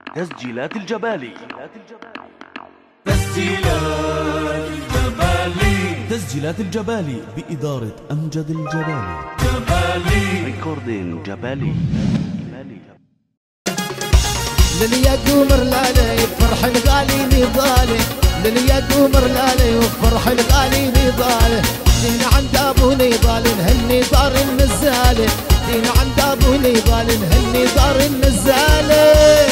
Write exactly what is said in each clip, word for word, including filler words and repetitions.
تسجيلات الجبالي. تسجيلات الجبالي. تسجيلات الجبالي بإدارة أمجد الجبالي. جبالي ريكوردين جبالي. للي قمر لالي فرح الغالي نضالي، للي قمر لالي وفرح الغالي نضالي. دينا عند ابو نضال نهني دار النزالي، دينا عند ابو نضال نهني دار النزالي.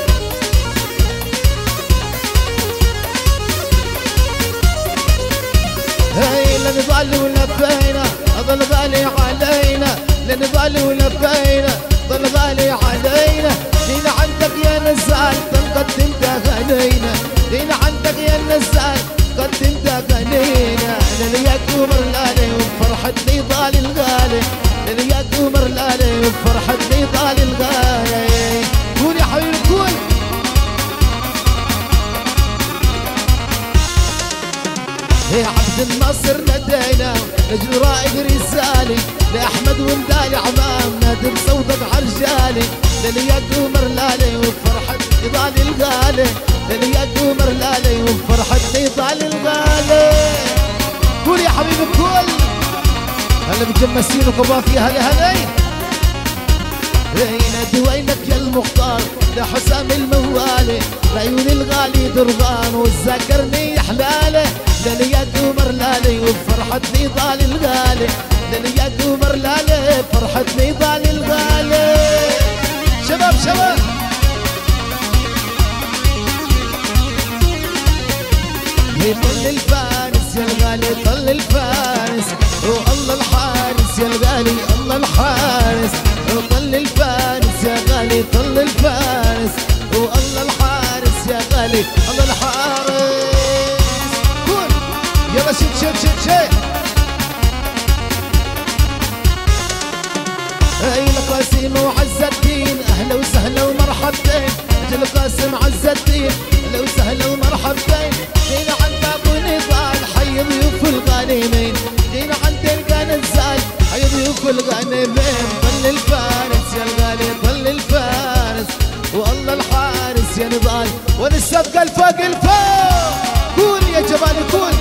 هاي لنضال ولبينا ظل غالي علينا، لنضال ولبينا ظل غالي علينا. دينا عندك يا نزال قدمت غنينا، دينا عندك يا نزال قدمت غنينا. للي قمر لالي وفرحة نضال الغالي، للي قمر لالي وفرحة نضال الغالي. قول يا حبيبي قول. يا عبد الناصر نادينا نجل رائق رسالي، لأحمد وندالي عمام نادم صوتك عرجالي. للي قمر لالي وفرحة نضال الغالي، للي قمر لالي وفرحة نضال الغالي. قول يا حبيبي قول. هلا متجمسين وقبافي هلا هلا. نادي وينك يا المختار لحسام الموالي، لعيون الغالي درغان وتذكرني حلاله. للي قمر لالي وفرحة نضال الغالي، للي قمر لالي فرحة نضال الغالي. شباب شباب طل الفارس يا الغالي طل الفارس، والله الحارس يا الغالي الله الحارس. طل الفارس يا غالي طل الفارس، والله الحارس يا غالي الله الحارس. قول يلا شد شد شد شد. اي القاسم وعز الدين اهلا وسهلا ومرحبتين. اجل القاسم عز الدين اهلا وسهلا ومرحبتين. جينا عند ابو نضال حي ضيوف الغانمين، جينا عند القنزال حي ضيوف الغانمين. ظل الفارس يا الغالي ظل الفارس، والله الحارس يا نضال ونسبق الفوق الفوق. قول يا جبالي قول.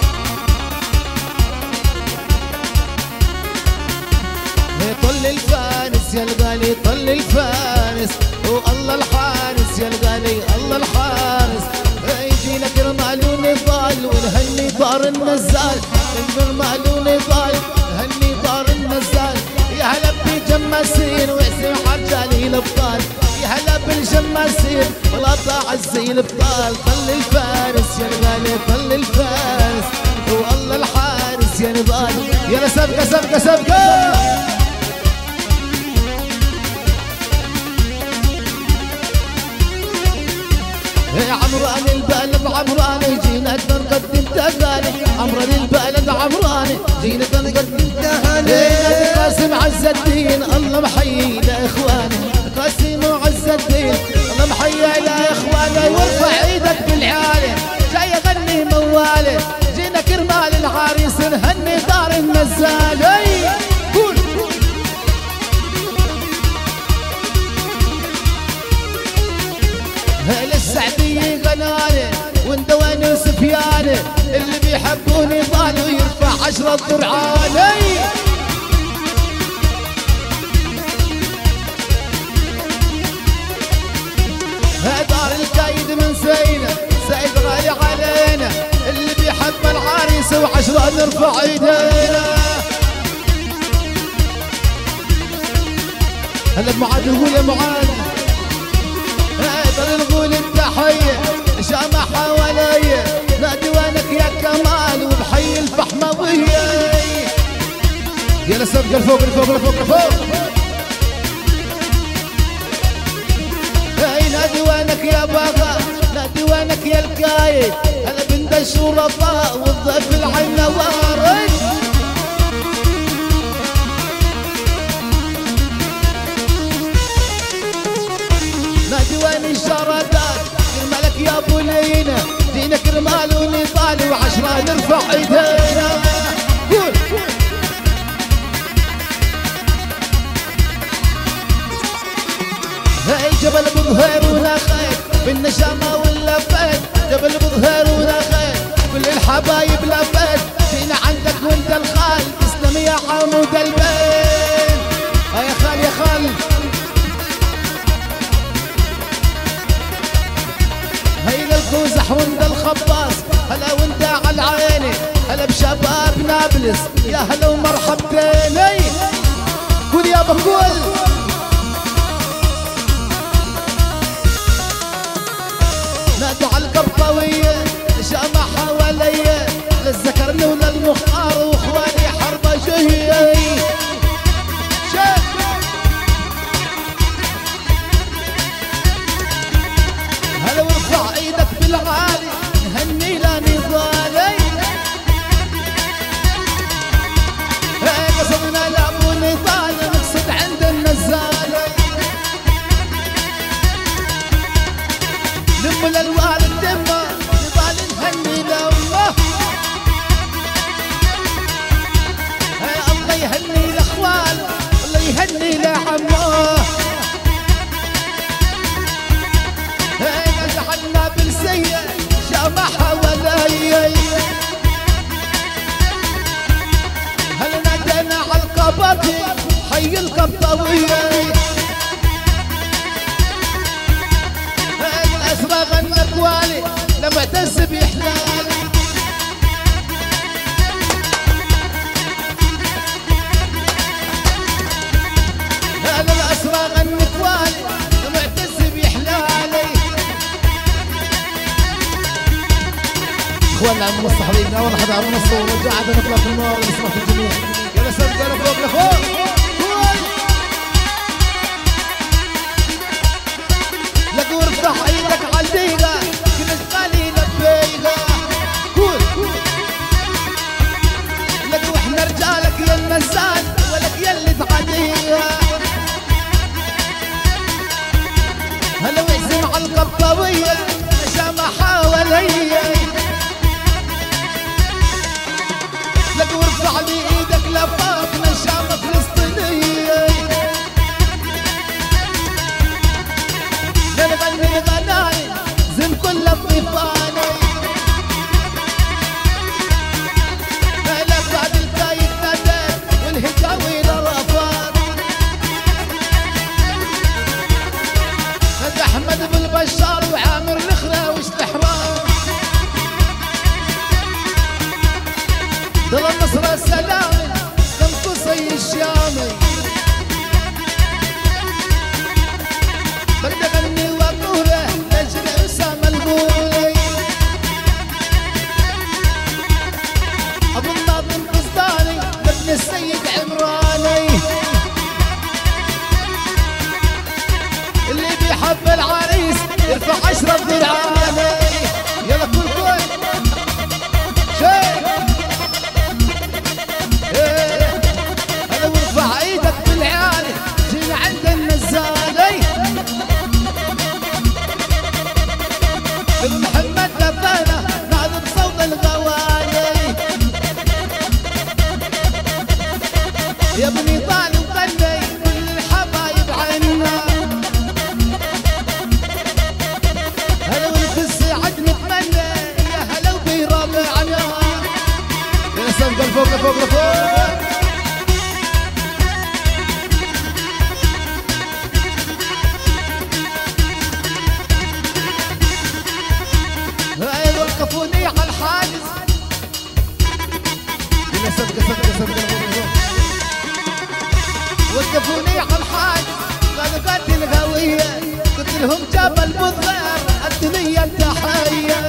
طل الفارس يا الغالي طل الفارس، والله الحارس يا الغالي الله الحارس. يجينا كرمال ونضال ونهني دار النزال، كرمال ونضال نهني دار النزال. يا هلا بجماسين واسم عرجالي الابطال، يا هلا بالجماسين ولا ضاع الزي الابطال. طل الفارس يا الغالي طل الفارس، والله الحارس يا نضال. يلا سبقه سبقه سبقه. يا عمران البلد عمراني جينا نقدم تهاني، عمران البلد عمراني جينا نقدم تهاني. نادي قاسم عز الدين الله محيي لاخواني، قاسم وعز الدين الله محيي لاخواني. وارفع ايدك بالعالي جاي اغني موالي، جينا كرمال العريس نهني دار النزال. قول للسعدية غناني وندواني وسفياني، اللي بيحبوني ضالوا يرفع عشرة ضرعاني. دار الكايد من زينة زايد غالي علينا، اللي بيحب العريس وعشرة نرفع ايدينا. هلا معاذ نقول يا معاذ ضل نقول التحية شامة حواليا. نادي وينك يا كمال وبحي الفحموية. يلا سبق الفوق الفوق الفوق الفوق. اي نادي وينك يا بغا نادي وينك يا الكايد. هلا بنت الشرفاء والضيف العين وارد. نادي وين الشردات كرمالك يا ابو لينا، جينا كرمال ونضال وعشرة نرفع ايدينا. قول هاي جبل ابو ظهير ونخيل اخو زحوند الخباز، هلا وانت على عيني، هلا بشباب نابلس، يا هلا ومرحبتين. قول يابا قول. نادى على القبطاوية شامة حواليا، للذكرني وللمختار واخواني حربجية. هلا وارفع ايدك بالعالي نهني لنضالي، قصدنا لابو نضال نقصد عند النزالي، لم للوالد دمه نضال نهني لامه، الله يهني لاخواله الله يهني لعمه، نجعلنا بالسيء شامة حوالي، هل نادينا على القباطي حي القبطاوية، الأسرى غنى كوالي لما اعتز بإحلالي، هل الأسرى غنى كوالي لما اعتز بإحلالي. اخواننا عم الصحفيين اول حدا عم نصور ورجعنا نطلع في النار ونسمع في الجميع. يلا سد قلب فوق لفوق. لك وارفع ايدك على الديقة كنت قليل بيقة. قول لك واحنا رجالك يا النزال ولك يلي تعديها. هلا وعزم على القبطاوية شامة حواليا، لك وارفع لي ايدك لفوق نشامة فلسطينية، نغني غناي زين كل الضيفاني، هلا بعد الكايد ندى والهجاوي لرفات، ندى احمد بالبشار وعامر الخرا واستحرام، ضل النصر السلامي كم قصي الشامي، بدي اغني واقوله لاجل اسامه البولي، ابو الناظم قصداني لابن السيد عمراني، اللي بيحب العريس يرفع عشرة ذراعاني. يلا كل كل شيء هلا وارفع ايدك بالعالي جينا عند النزالي، محمد لبانا نعذب صوت الغوالي، يا ابني طال وغني كل الحبايب عنا، هلا ونفس عد نتمنى يا هلا وبربعنا. يا سلام قل فوق لفوق لفوق. وقفوني على الحاجز، سبقة سبقة سبقة وقفوني على الحاجز، قالوا قاتل الهوية، قلت لهم جبل بالضير الدنيا التحية،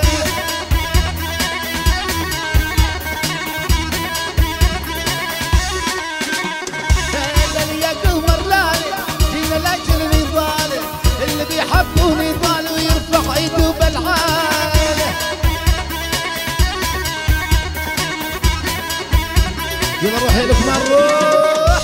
اللي يقوم مرلالي جينا لاجل نضالي، اللي بيحبوني ضال ويرفع ايده بالعالي. يلا روح يا لقمان روح.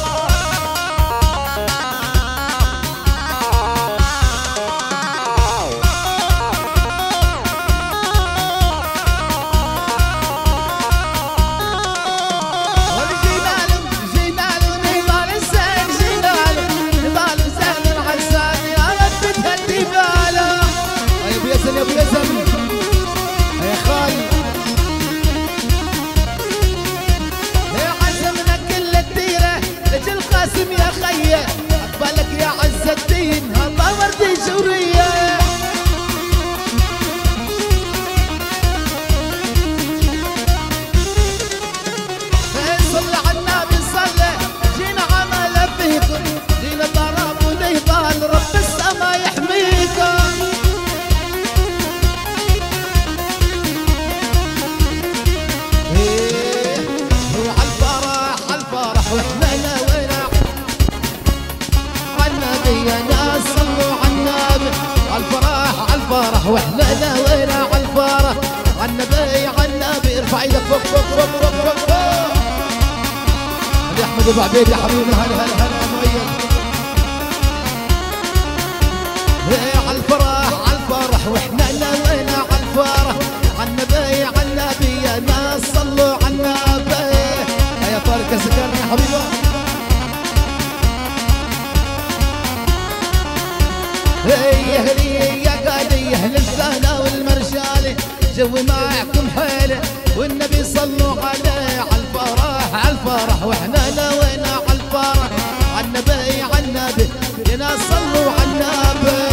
جينا له جينا له نضال الزين، جينا له نضال الزين الحسان يا رب تهدي باله. يا ابو يزن يا ابو يزن يا خالي، عزمنا كل الديرة الفرح واحنا ناوينا على الفرح، عالنبي عالنبي ارفع ايدك فوق فوق فوق فوق فوق فوق. يا احمد ابو عبيد يا حبيبي هلا هلا هلا مؤيد. عالفرح عالفرح واحنا ناوينا على الفرح، عالنبي عالنبي يا ناس صلوا عالنبي. يا طارق يا سكر يا حبيبي. يا هلي يا قادي يا اهل الثنا والمرشالي، جوي معكم حيله والنبي صلوا عليه. عالفرح عالفرح واحنا ناوينا عالفرح، عالنبي عالنبي يا ناس صلوا عالنبي.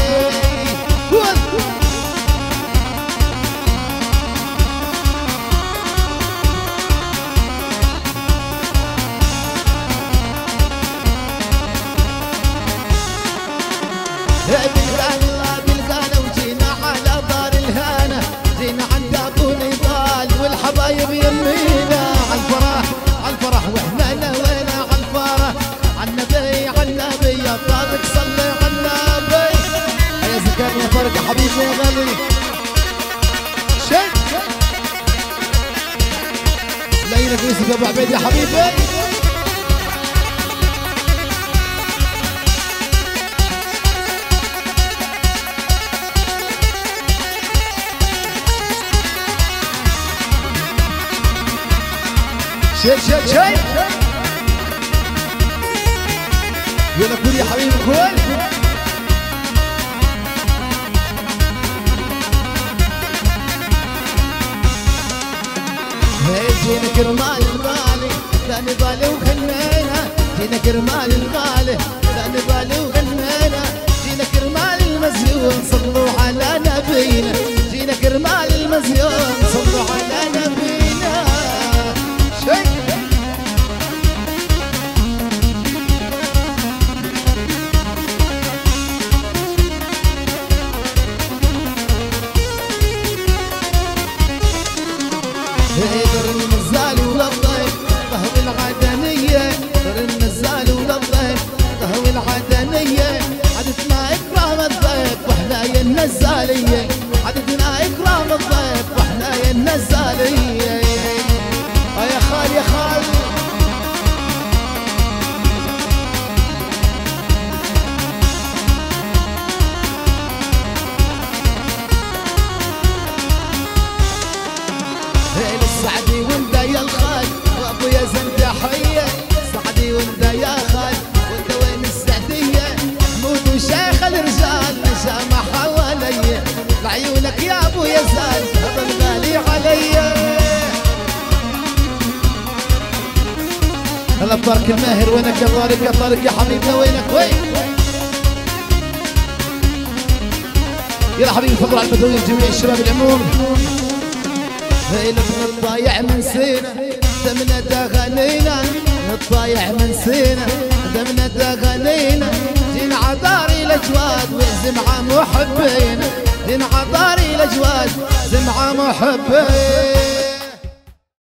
بالغالة بالغالة وجينا على دار الهنا، جينا عند ابو نضال والحبايب يمينا. عالفرح عالفرح واحنا ناوينا عالفرح، عالنبي عالنبي يا طارق صلي عالنبي. يا زكار يا طارق يا حبيبي يا غالي. شد ليلك يوسف يا ابو عبيد يا حبيبي. شيل شيل شيل يلا كل يا حبيبي كل. جينا كرمال الغالي لا نبالي وغنينا، جينا كرمال الغالي لا نبالي وغنينا، جينا كرمال المزيون صلوا على نبينا، جينا كرمال المزيون صلوا على نبينا. شيء در النزال وللضيف ضهو العدنية، در النزال وللضيف ضهو العدنية. عدتنا إكرام الضيف واحنا يا النزالية، عدتنا إكرام الضيف واحنا يا النزالية. يا خال يا خال سعدي وانت يا الخال وابويا زند حيه، سعدي وانت يا خال وانت وين السعديه. محمود وشيخ الرجال نشامه حواليا، لعيونك يا ابويا زاد هذا الغالي عليا. هلا بطارق الماهر وينك يا طارق يا طارق يا حبيبنا وينك وين؟ يلا حبيبي تفضل على البدوي جميع الشباب العموم. نتضايع من سينا دمنا دغنينا، نتضايع من سينا دمنا دغنينا. جينا عطاري الاجواد وزمعة محبين، جينا عطاري الاجواد زمعة محبين.